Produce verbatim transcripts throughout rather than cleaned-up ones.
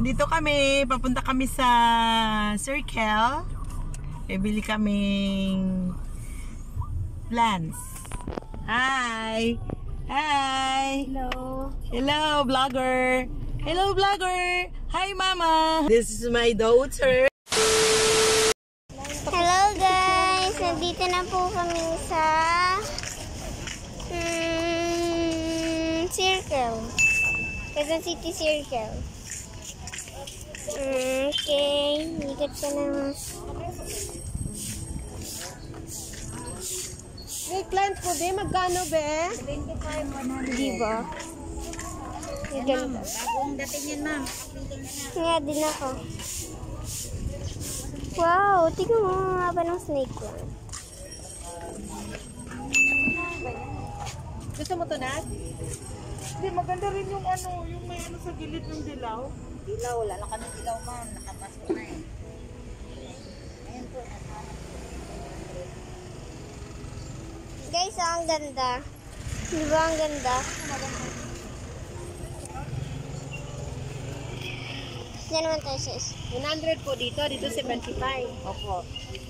Dito kami, papunta kami sa Circle. Bibili kaming plants. Hi! Hi! Hello! Hello, vlogger! Hello, vlogger! Hi, Mama! This is my daughter. Hello guys! Nandito na po kami sa hmm, Circle. Quezon City Circle. Okay, ikot ka na. May plant ko din, magkano be? twenty-five, one hundred. Di ba? Ganda. Bagong dating yan, ma'am. Nga din ako. Wow, tingnan mo ang haba ng snake ko. Gusto mo to, Nat? Hindi, maganda rin yung ano, yung may ano sa gilid ng dilaw. Dilaw, wala lang kami dilaw, ma'am. Nakapasko na eh. Ayan po. Guys, oh, ang ganda. Di ba ang ganda? Yan naman tayo sis. one hundred po dito, dito seventy-five. Opo.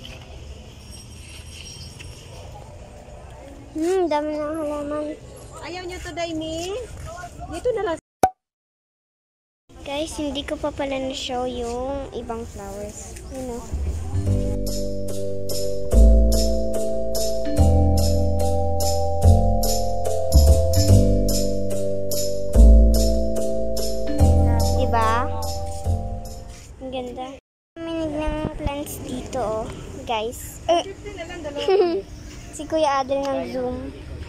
Hmm, dami ng halaman. Ayaw nyo to, Daimi? Dito na lang. Guys, hindi ko pa pala na-show yung ibang flowers. Ano? Diba? Ang ganda. Minig ng plants dito, oh. Guys. Uh. Si Kuya Adel ng Zoom.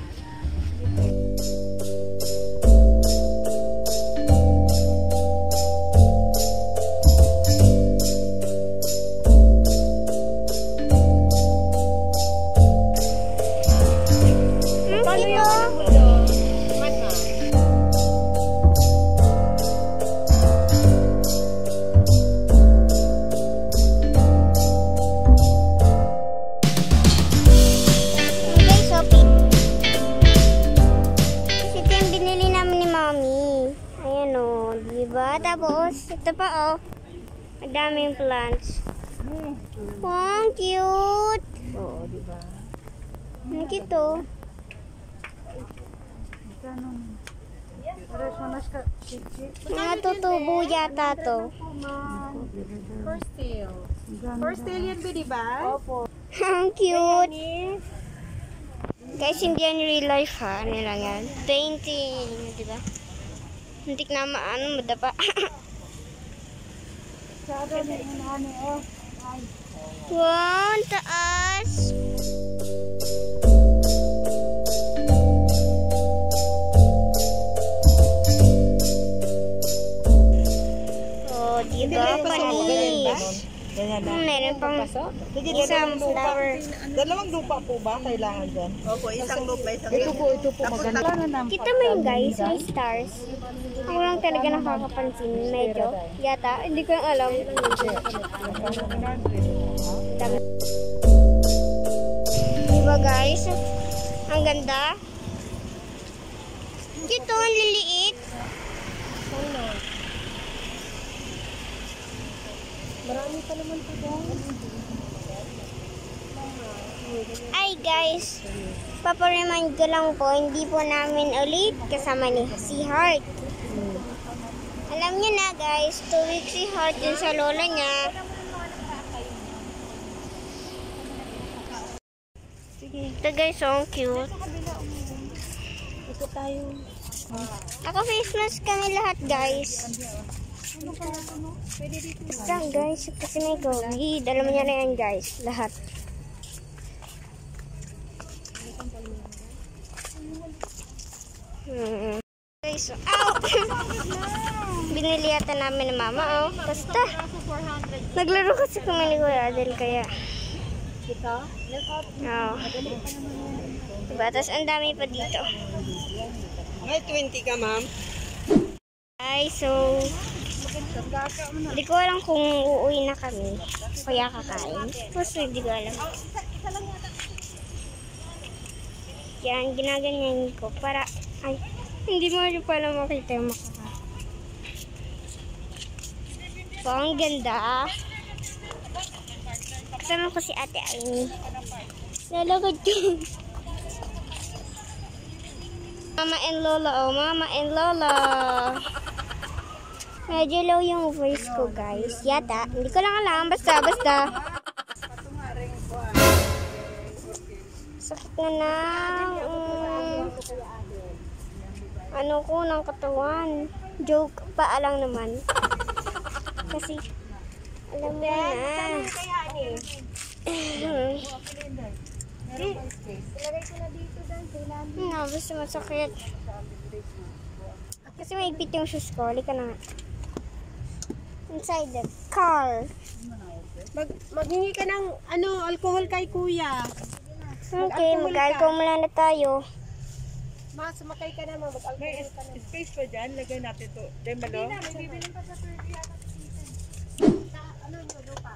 Tapos, ito pa oh. Ang daming plants. Wow, ang cute. Oo, di ba? Ang cute oh. Mga tutubo yata to. First tail. First tail yan ba, di ba? Opo. Ang cute. Guys, hindi yan real life ha. Ano lang yan? Painting. Di ba? Hintik na maano, madapa. Wow, ang taas. Oh, di ba? Panis. Hmm, meron pang isang flower. Dalawang lupa po ba kailangan dyan? Opo, isang lupa, isang Ito po, ito po. Maganda. Kita mo yun guys, may stars. Ako lang talaga nakakapansin. Medyo. Yata, hindi ko yung alam. Diba guys? Ang ganda. Ito, ang liliit. Marami pa naman po doon. Ay guys, paparemind ko lang po, hindi po namin ulit kasama ni si Heart. Alam niyo na guys, two weeks si Heart din sa lola niya. Ito guys, so cute. Ito tayo. Ako face mask kami lahat guys. Basta guys, kasi may COVID. Alam niya na yan guys, lahat. Hmm. Guys, so, ow! Binili yata namin ng mama, oh. Basta. Naglaro kasi kami ni Kuya Adel, kaya. Ito? Oo. Diba? Tapos ang dami pa dito. May twenty ka, ma'am? Ay, so, hindi ko alam kung uuwi na kami. Kaya kakain. Tapos hindi ko alam. Yan, ginaganyan ko para, ay, hindi mo rin pala makita yung makaka. po, ang ganda. Kasama ko si Ate Amy. Lalagod ko. Mama and Lola, oh, Mama and Lola. Medyo low yung voice ko, guys. Yata. Hindi ko lang alam. Basta, basta. Sakit na ng um, ano ko ng katawan. Joke pa lang naman. Kasi alam mo na. No, basta masakit. Kasi may ipit yung shoes ko. Halika na nga. Inside the car. Mag maghingi ka ng ano, alcohol kay kuya. Okay, mag-alcohol muna na tayo. Ma, sumakay ka na, mag-alcohol ka na. Space pa dyan, lagay natin to. Diyan ba, no? May bibiling pa sa thirty yata sa season. Sa ano nyo, lupa?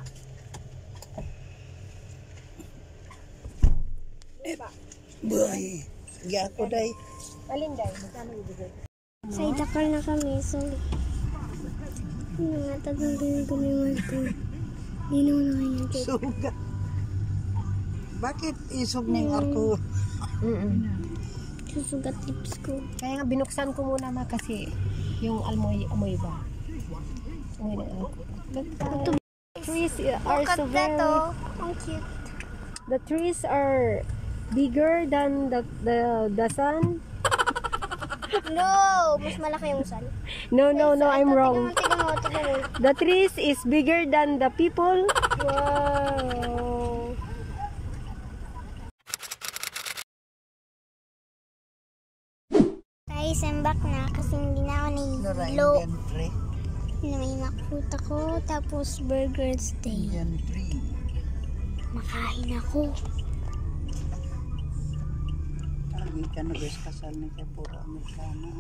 Boy, hiya ko day. Alin day? Magkano ibigay? Sa Dakar na kami, so hindi nga tagang gano'n ko. Hindi naman na kayo nag Suga. Bakit isog ning ako? susugat lips ko. Kaya nga binuksan ko muna ma kasi yung almoy, amoy ba? Amoy ng alcohol. The trees are so very, Ang cute. the trees are bigger than the the, the sun. No! Mas malaki yung sun. No, no, no, I'm wrong. Tignan mo, tignan mo. The trees is bigger than the people. Wow! Guys, I'm back na kasi hindi na ako nahihilo. Narayan pre. Na may nakuta ko, tapos Burger's Day. Yan pre. Makain ako. Lagi ka na guys kasal ni kay puro Amerikana.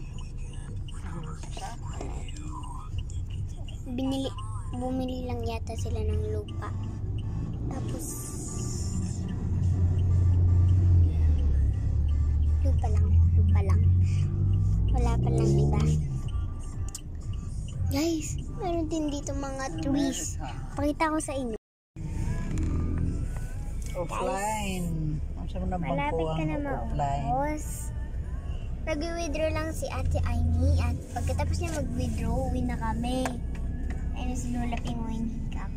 Binili, bumili lang yata sila ng lupa. Tapos, lupa lang, lupa lang. Wala pa lang iba. Guys, meron din dito mga trees. Pakita ko sa inyo. Offline. Ang sama na Malapit ka na bangko ang offline. maubos. Nag-withdraw lang si Ate Amy at pagkatapos niya mag-withdraw, uwi na kami. Ayun si Lola Pinguin hikap.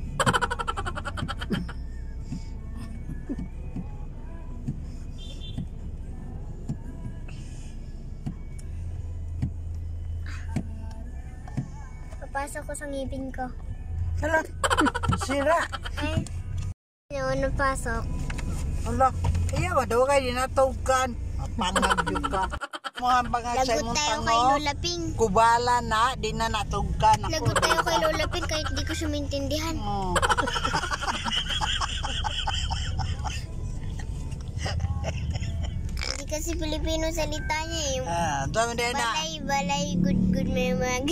Papasok ko sa ngipin ko. Hala. Sira. Ay, ano, napasok. Hala. Iya ba daw kay dinatugkan. Pangag jud ka. Mo ang pangag sa Lagot imong tayo kay tango. Lola Ping. Kubala na, di na natugkan ako. Lagot tayo kay Lola Ping kahit di ko siya maintindihan. Oh. Hindi kasi Pilipino salita niya eh. Yung Ah, dami din na. balay, balay, good, good, may mag.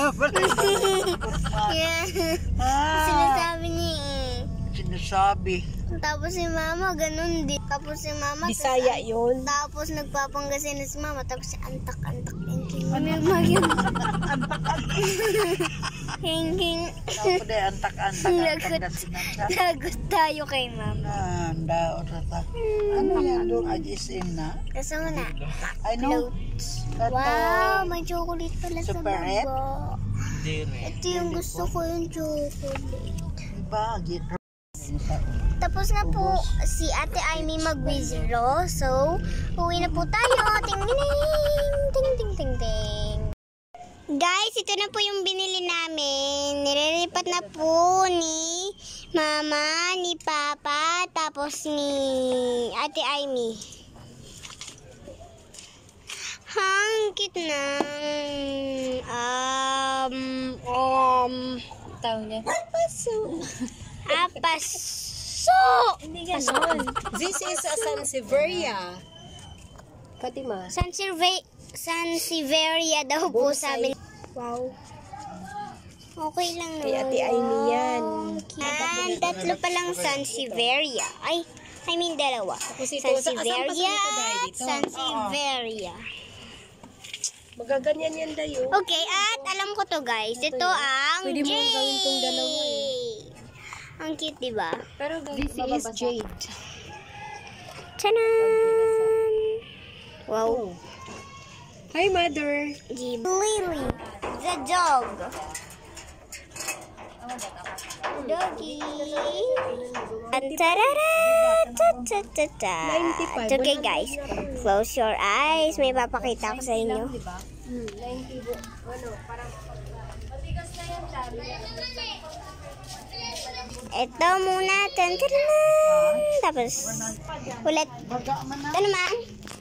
Yeah. Ah, Sinasabi niya eh. sinasabi. Tapos si mama, ganun din. Tapos si mama, Bisaya yun. tapos nagpapanggasin na si mama. Tapos si antak-antak. Hingking. May magyan. Hingking. Tapos din antak-antak ang Lagot. kagdasinan siya. Lagot tayo kay mama. Ah, daot rata. Ano yan doon? Ajisim na? Kasi mo na. I know. Floats. Kato. Wow, may chocolate pala sa Super red? baba. Ito yung gusto ko, yung chocolate. Diba? Git. Tapos na po si Ate Amy mag-withdraw. So, uwi na po tayo. Ting ting ting ting ting ting. Guys, ito na po yung binili namin. Nililipat na po ni Mama, ni Papa, tapos ni Ate Amy. Hang cute na. Um, um, Tawag niya. apaso. Hindi ganon. This is a Sansevieria. Fatima. Sansevieria, Sansevieria daw po sabi. Wow. Okay lang naman. Kay Ate Amy yan. And tatlo pa lang Sansevieria. Ay, I mean dalawa. Tapos ito, sa- saan pa Sansevieria sa dito, Day? at Dito? Sansevieria. Magaganyan yan dayo. Okay, at alam ko to guys. Ito ang Pwede mo Jade. gawin tong dalawa eh. Ang cute, diba? Pero this is Jade. Tanan! Wow. Hi, mother. Jade. Lily, the dog. Doggy. Tarara! Ta-ta-ta-ta. It's okay guys. Close your eyes. May papakita ko sa inyo. Ito muna. Tan -taran. Tapos, ulit. Ito naman.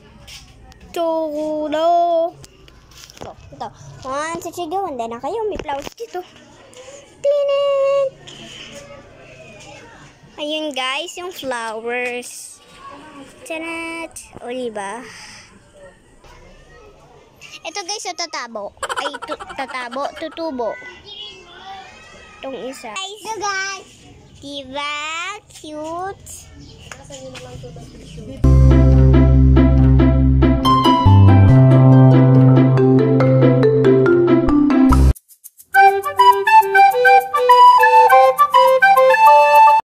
Tulo. Ito. Ito. One, two, three, go. Handa na kayo. May flowers dito. Tinan. Ayun guys, yung flowers. Tanat. O diba? Ito guys, yung tatabo. Ay, tu tatabo. Tutubo. Itong isa. Guys, so guys. Diba? Cute.